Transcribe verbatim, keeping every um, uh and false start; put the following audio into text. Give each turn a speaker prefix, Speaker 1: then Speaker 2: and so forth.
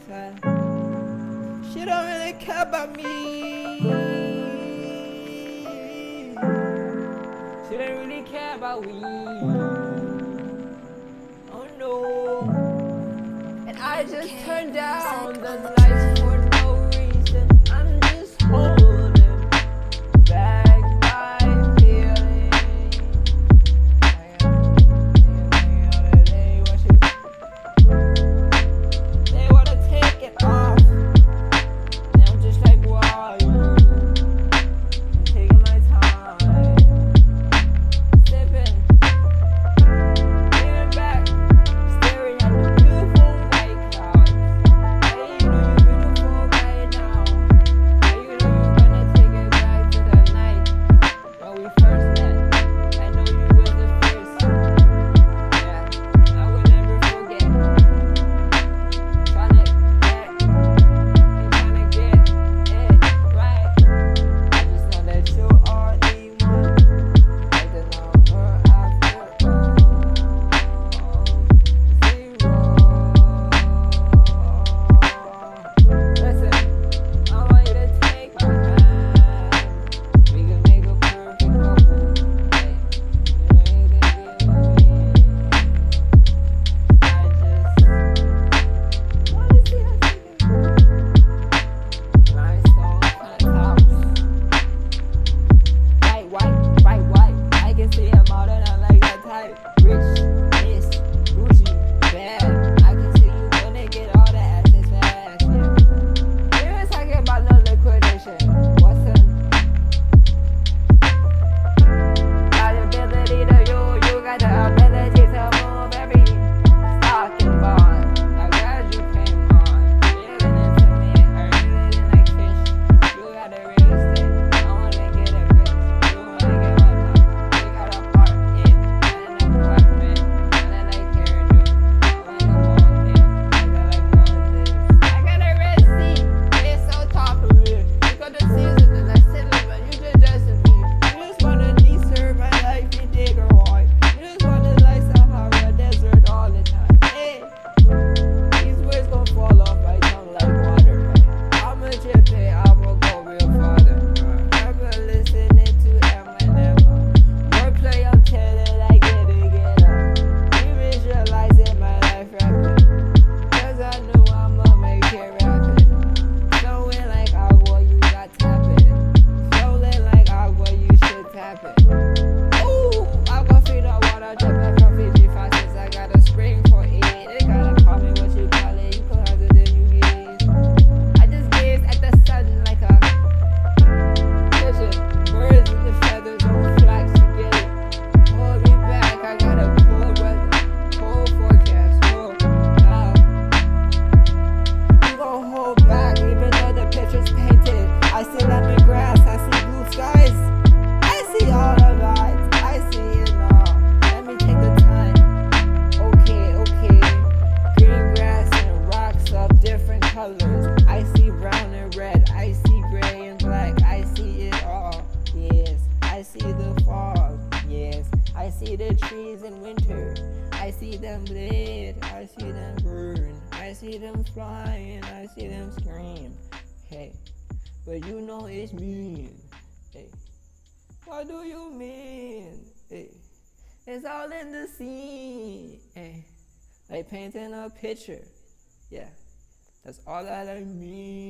Speaker 1: said, she don't really care about me. She don't really care about me. Oh no. And I just turned down the lights for no reason. I'm just holding back my feelings. They wanna take it off, and I'm just like, why? I'm taking my time, sipping, leaning back, staring at the beautiful white clouds. Hey, you know you're beautiful right now. Hey, you know you're gonna take it back to the night when we first met. I know you were the first. Yeah, I will never forget. Tryna get, tryna get it right. I just know that you are the one. Like the number after all. Zero. Listen, I want you to take my hand. We can make a perfect couple. Hey, you know you can give me. I just wanna see us together. Rhinestone on the tops. White, white, bright white. I can see him all and I like that type. Rich, miss, Gucci, bad. I can see you gonna get all the assets fast. Yeah. We was talking about no liquidation. What's up? Got the ability to you, you got the ability to move every stock and bond. I glad you came on. Living into me, earning it like fish. You got the real estate. I wanna get a place. You wanna get my house. We got a part in an apartment. And I like hearing you. I wanna go okay. I like Moses. I got a red seat. It's so top of it. You got the season and I sit it, but you just dressing me. You just wanna deserve my life, you dig or why? You just wanna like Sahara desert all the time. Hey, these words gon' fall off my tongue like water. I'ma chip it, I'ma go real farther. Never listening to Eminem. Wordplay, I'm telling I get it, get up. You visualizing my life rapid. Cause I knew I'ma make it rapid. Flowing like agua, you got tap it. Flowing like agua, you should tap it. Ooh, I gon' feed the water, dripping from Fiji faucets. I got a spring for it. They gotta call me what you call it. You call it, then you gaze. I just gaze at the sun like a pigeon. Birds in the feathers don't flax, you get it. Hold me back, I got a cold weather, cold forecast. Oh, now you gon' hold back, even though the picture's painted. I see lemon grass, I see blue skies. I see all the lights, I see it all. Let me take the time. Okay, okay. Green grass and rocks of different colors. I see brown and red, I see gray and black. I see it all. Yes, I see the fall. Yes, I see the trees in winter. I see them bleed, I see them burn. I see them flying, I see them scream. Hey, but you know it's mean. Hey, what do you mean? Hey, it's all in the scene. Hey, like painting a picture. Yeah, that's all that I mean.